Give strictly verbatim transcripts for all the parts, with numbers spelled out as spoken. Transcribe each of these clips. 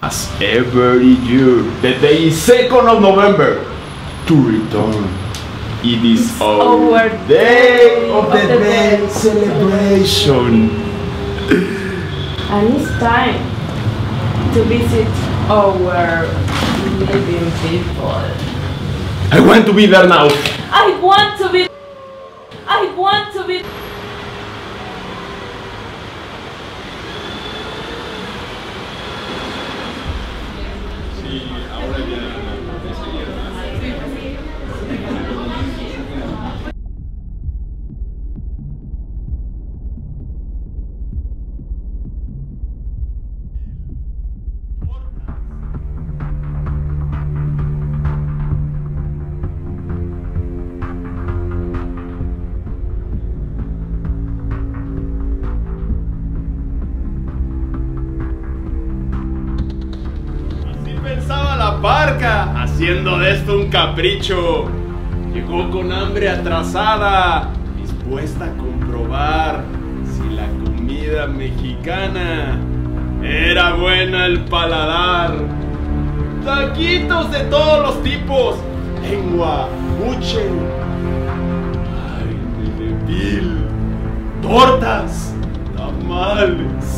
As every year, the day is second of November to return. It is our, our day of the, the day, day celebration. And it's time to visit our living people. I want to be there now. I want to be. I want to be. Pensaba la parca, haciendo de esto un capricho. Llegó con hambre atrasada, dispuesta a comprobar si la comida mexicana era buena al paladar. Taquitos de todos los tipos, lengua, buche, carne de vil, tortas, tamales.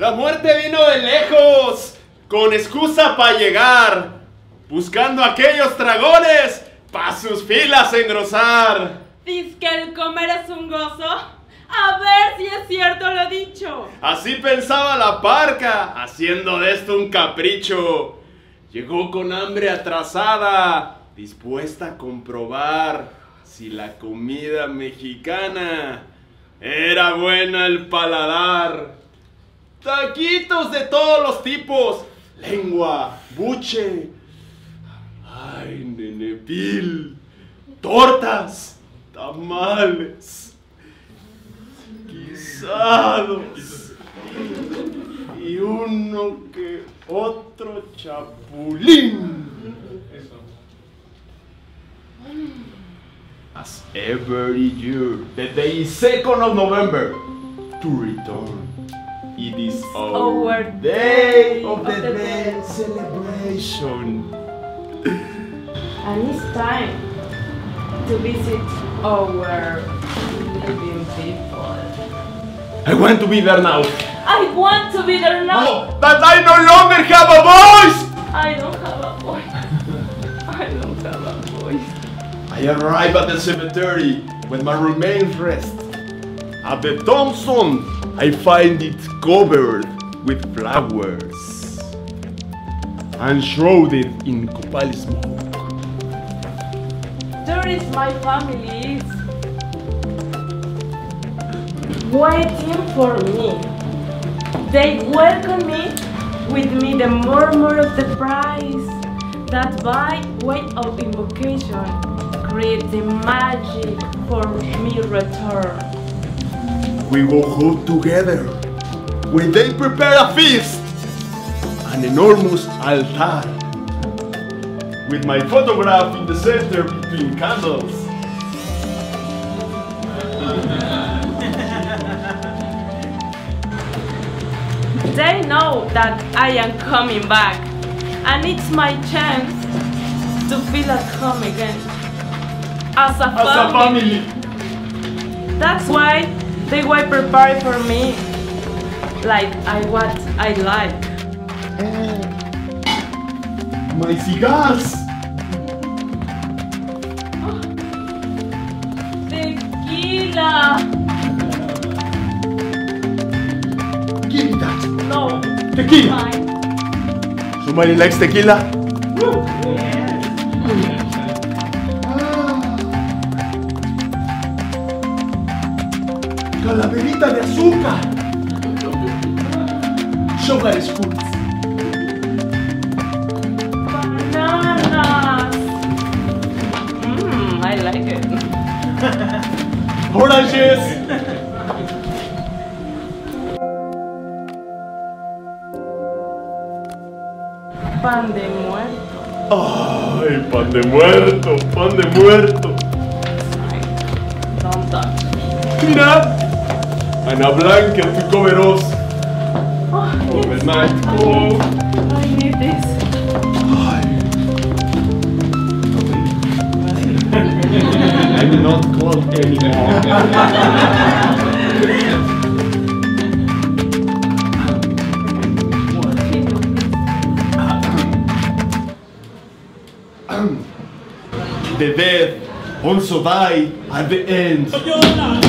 La muerte vino de lejos, con excusa para llegar, buscando aquellos dragones pa' sus filas engrosar. ¿Dices que el comer es un gozo? A ver si es cierto lo dicho. Así pensaba la parca, haciendo de esto un capricho. Llegó con hambre atrasada, dispuesta a comprobar si la comida mexicana era buena al paladar. Taquitos de todos los tipos, lengua, buche, ay, nenepil, tortas, tamales, guisados y uno que otro chapulín. As every year, the day second of November, to return. It is our, Our day day of the of the day day. celebration. And it's time to visit our living people. I want to be there now. I want to be there now. Oh, that I no longer have a voice! I don't have a voice. I don't have a voice. I arrive at the cemetery when my remains rest. At the tombstone, I find it covered with flowers and shrouded in copal smoke. There is my family waiting for me. They welcome me with me the murmur of the prize that by way of invocation create the magic for me return. We go home together when they prepare a feast, an enormous altar, with my photograph in the center between candles. They know that I am coming back, and it's my chance to feel at home again. As a As a family. family. That's why they were prepared for me, like I what I like. My cigars! Tequila! Give me that! No. Tequila! Mine. Somebody likes tequila? Calaverita de azúcar! Sugar is good. Bananas! Mmm, I like it. Oranges! Pan de muerto. ¡Ay, pan de muerto! ¡Pan de muerto! Don't touch me. Mira! Ana Blanca, tu coveros Oh, for the yes. night. Oh. I need this. I'm not cold anymore. The dead also die at the end.